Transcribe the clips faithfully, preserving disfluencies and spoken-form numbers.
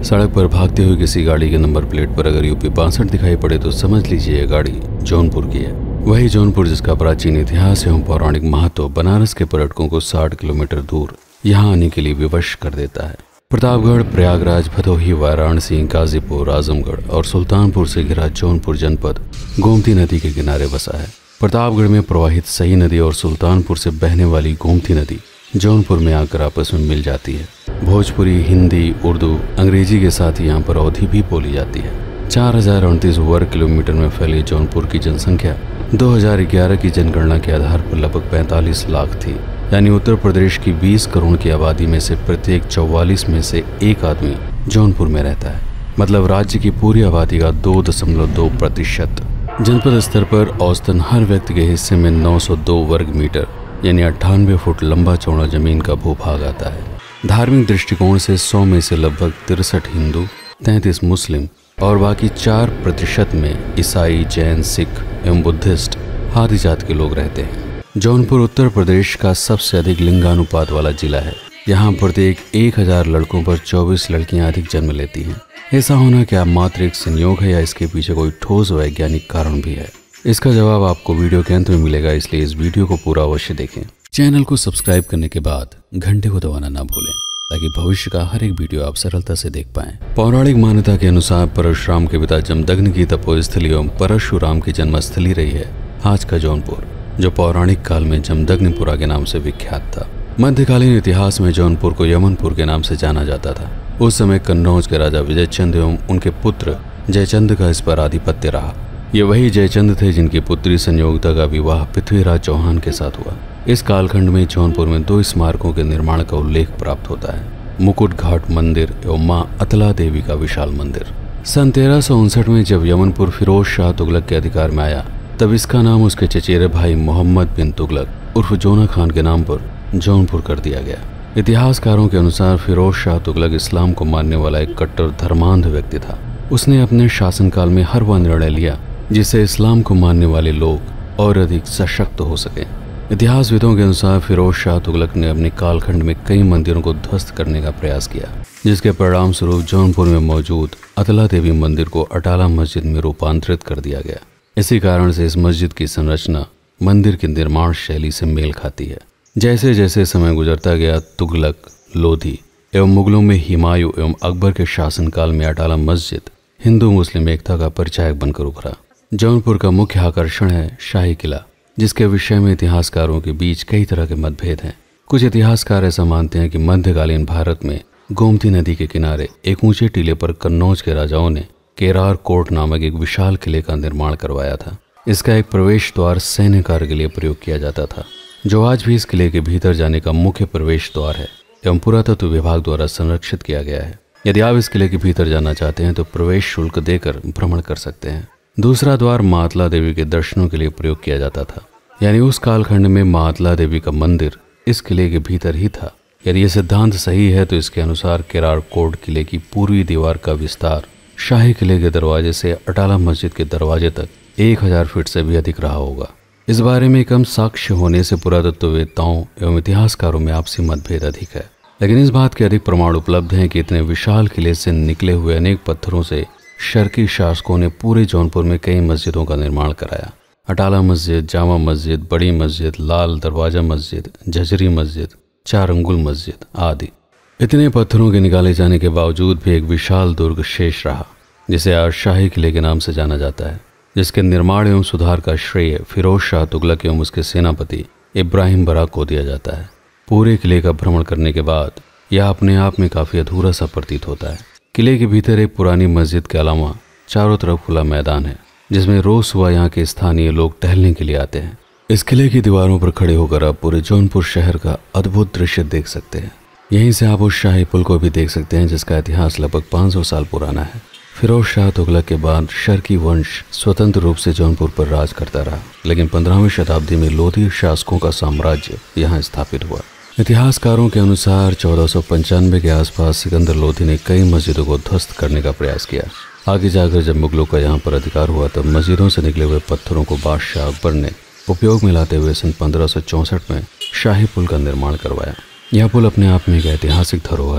सड़क पर भागती हुई किसी गाड़ी के नंबर प्लेट पर अगर यूपी बासठ दिखाई पड़े तो समझ लीजिए यह गाड़ी जौनपुर की है। वही जौनपुर जिसका प्राचीन इतिहास एवं पौराणिक महत्व बनारस के पर्यटकों को साठ किलोमीटर दूर यहाँ आने के लिए विवश कर देता है। प्रतापगढ़, प्रयागराज, भदोही, वाराणसी, गाजीपुर, आजमगढ़ और सुल्तानपुर से घिरा जौनपुर जनपद गोमती नदी के किनारे बसा है। प्रतापगढ़ में प्रवाहित सई नदी और सुल्तानपुर से बहने वाली गोमती नदी जौनपुर में आकर आपस में मिल जाती है। भोजपुरी, हिंदी, उर्दू, अंग्रेजी के साथ यहाँ पर अवधी भी बोली जाती है। चार हजार उनतीस वर्ग किलोमीटर में फैली जौनपुर की जनसंख्या दो हज़ार ग्यारह की जनगणना के आधार पर लगभग पैंतालीस लाख थी। यानी उत्तर प्रदेश की बीस करोड़ की आबादी में से प्रत्येक चौवालीस में से एक आदमी जौनपुर में रहता है। मतलब राज्य की पूरी आबादी का दो दशमलव दो प्रतिशत। जनपद स्तर पर औसतन हर व्यक्ति के हिस्से में नौ सौ दो वर्ग मीटर यानी अट्ठानवे फुट लंबा चौड़ा जमीन का भूभाग आता है। धार्मिक दृष्टिकोण से सौ में से लगभग तिरसठ हिंदू, तैंतीस मुस्लिम और बाकी चार प्रतिशत में ईसाई, जैन, सिख एवं बुद्धिस्ट आदि जात के लोग रहते हैं। जौनपुर उत्तर प्रदेश का सबसे अधिक लिंगानुपात वाला जिला है। यहाँ प्रत्येक एक हजार लड़कों पर चौबीस लड़कियां अधिक जन्म लेती हैं। ऐसा होना क्या मात्र एक संयोग है या इसके पीछे कोई ठोस वैज्ञानिक कारण भी है? इसका जवाब आपको वीडियो के अंत में मिलेगा, इसलिए इस वीडियो को पूरा अवश्य देखें। चैनल को सब्सक्राइब करने के बाद घंटे को दबाना ना भूलें ताकि भविष्य का हर एक वीडियो आप सरलता से देख पाएं। पौराणिक मान्यता के अनुसार परशुराम के पिता जमदग्नि की तपोस्थली एवं परशुराम की जन्मस्थली रही है आज का जौनपुर, जो पौराणिक काल में जमदग्निपुरा के नाम से विख्यात था। मध्यकालीन इतिहास में जौनपुर को यमनपुर के नाम से जाना जाता था। उस समय कन्नौज के राजा विजयचंद एवं उनके पुत्र जयचंद का इस पर आधिपत्य रहा। ये वही जयचंद थे जिनकी पुत्री संयोगता का विवाह पृथ्वीराज चौहान के साथ हुआ। इस कालखंड में जौनपुर में दो स्मारकों के निर्माण का उल्लेख प्राप्त होता है, मुकुट घाट मंदिर एवं माँ अतला देवी का विशाल मंदिर। सन तेरह सौ उनसठ में जब यमनपुर फिरोज शाह तुगलक के अधिकार में आया तब इसका नाम उसके चचेरे भाई मोहम्मद बिन तुगलक उर्फ जोना खान के नाम पर जौनपुर कर दिया गया। इतिहासकारों के अनुसार फिरोज शाह तुगलक इस्लाम को मानने वाला एक कट्टर धर्मांध व्यक्ति था। उसने अपने शासनकाल में हर वह निर्णय लिया जिससे इस्लाम को मानने वाले लोग और अधिक सशक्त हो सके। इतिहासविदों के अनुसार फिरोज शाह तुगलक ने अपने कालखंड में कई मंदिरों को ध्वस्त करने का प्रयास किया, जिसके परिणाम स्वरूप जौनपुर में मौजूद अतला देवी मंदिर को अटाला मस्जिद में रूपांतरित कर दिया गया। इसी कारण से इस मस्जिद की संरचना मंदिर की निर्माण शैली से मेल खाती है। जैसे जैसे समय गुजरता गया तुगलक, लोधी एवं मुगलों में हुमायूं एवं अकबर के शासनकाल में अटाला मस्जिद हिंदू मुस्लिम एकता का परिचायक बनकर उभरा। जौनपुर का मुख्य आकर्षण है शाही किला, जिसके विषय में इतिहासकारों के बीच कई तरह के मतभेद हैं। कुछ इतिहासकार ऐसा मानते हैं कि मध्यकालीन भारत में गोमती नदी के किनारे एक ऊंचे टीले पर कन्नौज के राजाओं ने केरार कोट नामक एक विशाल किले का निर्माण करवाया था। इसका एक प्रवेश द्वार सैन्य कार्य के लिए प्रयोग किया जाता था, जो आज भी इस किले के भीतर जाने का मुख्य प्रवेश द्वार है एवं पुरातत्व विभाग द्वारा संरक्षित किया गया है। यदि आप इस किले के भीतर जाना चाहते हैं तो प्रवेश शुल्क देकर भ्रमण कर सकते हैं। दूसरा द्वार माँ अतला देवी के दर्शनों के लिए प्रयोग किया जाता था, यानी उस कालखंड में माँ अतला देवी का मंदिर इस किले के भीतर ही था। यदि यह सिद्धांत सही है तो इसके अनुसार केरार कोट किले की पूर्वी दीवार का विस्तार शाही किले के दरवाजे से अटाला मस्जिद के दरवाजे तक एक हजार फीट से भी अधिक रहा होगा। इस बारे में कम साक्ष्य होने से पुरातत्ववेत्ताओं एवं इतिहासकारों में आपसी मतभेद अधिक है, लेकिन इस बात के अधिक प्रमाण उपलब्ध हैं कि इतने विशाल किले से निकले हुए अनेक पत्थरों से शर्की शासकों ने पूरे जौनपुर में कई मस्जिदों का निर्माण कराया। अटाला मस्जिद, जामा मस्जिद, बड़ी मस्जिद, लाल दरवाजा मस्जिद, झजरी मस्जिद, चार अंगुल मस्जिद आदि। इतने पत्थरों के निकाले जाने के बावजूद भी एक विशाल दुर्ग शेष रहा, जिसे आज शाही किले के नाम से जाना जाता है, जिसके निर्माण एवं सुधार का श्रेय फिरोज शाह तुगलक एवं उसके सेनापति इब्राहिम बराक को दिया जाता है। पूरे किले का भ्रमण करने के बाद यह अपने आप में काफी अधूरा सा प्रतीत होता है। किले के भीतर एक पुरानी मस्जिद के अलावा चारों तरफ खुला मैदान है, जिसमें रोज सुबह यहाँ के स्थानीय लोग टहलने के लिए आते हैं। इस किले की दीवारों पर खड़े होकर आप पूरे जौनपुर शहर का अद्भुत दृश्य देख सकते हैं। यहीं से आप उस शाही पुल को भी देख सकते हैं, जिसका इतिहास लगभग पाँच सौ साल पुराना है। फिरोज शाह तुगलक के बाद शर्की वंश स्वतंत्र रूप से जौनपुर पर राज करता रहा, लेकिन पंद्रहवीं शताब्दी में लोधी शासकों का साम्राज्य यहाँ स्थापित हुआ। इतिहासकारों के अनुसार चौदह सौ पंचानवे के आसपास सिकंदर लोधी ने कई मस्जिदों को ध्वस्त करने का प्रयास किया। आगे जाकर जब मुगलों का यहाँ पर अधिकार हुआ तब मस्जिदों से निकले हुए पत्थरों को बादशाह अकबर ने उपयोग में लाते हुए सन पंद्रह सौ चौंसठ में शाही पुल का निर्माण करवाया। यह पुल अपने आप में एक ऐतिहासिक धरोहर है।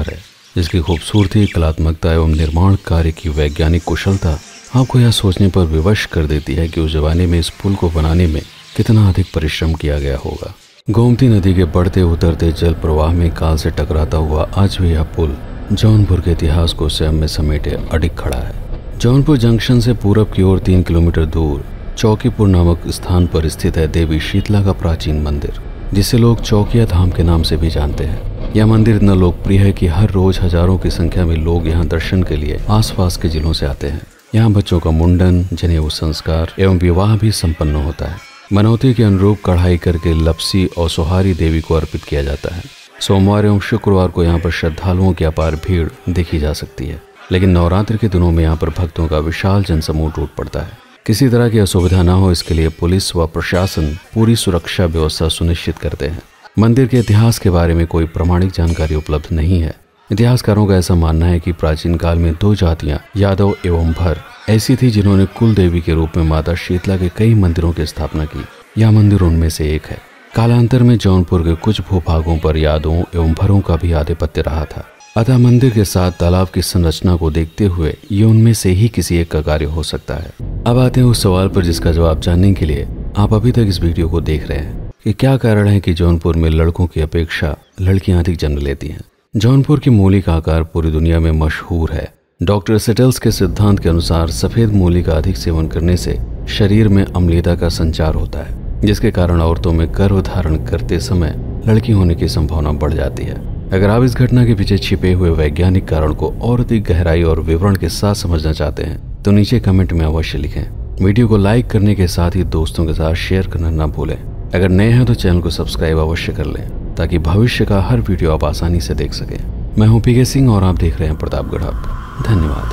जिसकी खूबसूरती, कलात्मकता एवं निर्माण कार्य की वैज्ञानिक कुशलता आपको यह सोचने पर विवश कर देती है कि उस जमाने में इस पुल को बनाने में कितना अधिक परिश्रम किया गया होगा। गोमती नदी के बढ़ते उतरते जल प्रवाह में काल से टकराता हुआ आज भी यह पुल जौनपुर के इतिहास को स्वयं में समेटे अडिग खड़ा है। जौनपुर जंक्शन से पूरब की ओर तीन किलोमीटर दूर चौकीपुर नामक स्थान पर स्थित है देवी शीतला का प्राचीन मंदिर, जिसे लोग चौकिया धाम के नाम से भी जानते हैं। यह मंदिर इतना लोकप्रिय है कि हर रोज हजारों की संख्या में लोग यहाँ दर्शन के लिए आसपास के जिलों से आते हैं। यहाँ बच्चों का मुंडन, जनेऊ संस्कार एवं विवाह भी संपन्न होता है। मनौती के अनुरूप कढ़ाई करके लपसी और सोहारी देवी को अर्पित किया जाता है। सोमवार एवं शुक्रवार को यहाँ पर श्रद्धालुओं की अपार भीड़ देखी जा सकती है, लेकिन नवरात्र के दिनों में यहाँ पर भक्तों का विशाल जनसमूह टूट पड़ता है। किसी तरह की असुविधा न हो, इसके लिए पुलिस व प्रशासन पूरी सुरक्षा व्यवस्था सुनिश्चित करते हैं। मंदिर के इतिहास के बारे में कोई प्रमाणिक जानकारी उपलब्ध नहीं है। इतिहासकारों का ऐसा मानना है कि प्राचीन काल में दो जातियां यादव एवं भर ऐसी थी जिन्होंने कुल देवी के रूप में माता शीतला के कई मंदिरों की स्थापना की। यह मंदिर उनमें से एक है। कालांतर में जौनपुर के कुछ भूभागों पर यादवों एवं भरों का भी आधिपत्य रहा था, अतः मंदिर के साथ तालाब की संरचना को देखते हुए ये उनमें से ही किसी एक का कार्य हो सकता है। अब आते हैं उस सवाल पर जिसका जवाब जानने के लिए आप अभी तक इस वीडियो को देख रहे हैं कि क्या कारण है कि जौनपुर में लड़कों की अपेक्षा लड़कियां अधिक जन्म लेती हैं। जौनपुर की मूली का आकार पूरी दुनिया में मशहूर है। डॉक्टर सेटल्स के सिद्धांत के अनुसार सफेद मूली का अधिक सेवन करने से शरीर में अम्लीयता का संचार होता है, जिसके कारण औरतों में गर्भ धारण करते समय लड़की होने की संभावना बढ़ जाती है। अगर आप इस घटना के पीछे छिपे हुए वैज्ञानिक कारण को और अधिक गहराई और विवरण के साथ समझना चाहते हैं तो नीचे कमेंट में अवश्य लिखें। वीडियो को लाइक करने के साथ ही दोस्तों के साथ शेयर करना ना भूलें। अगर नए हैं तो चैनल को सब्सक्राइब अवश्य कर लें ताकि भविष्य का हर वीडियो आप आसानी से देख सकें। मैं हूं पीके सिंह और आप देख रहे हैं प्रतापगढ़ हब। धन्यवाद।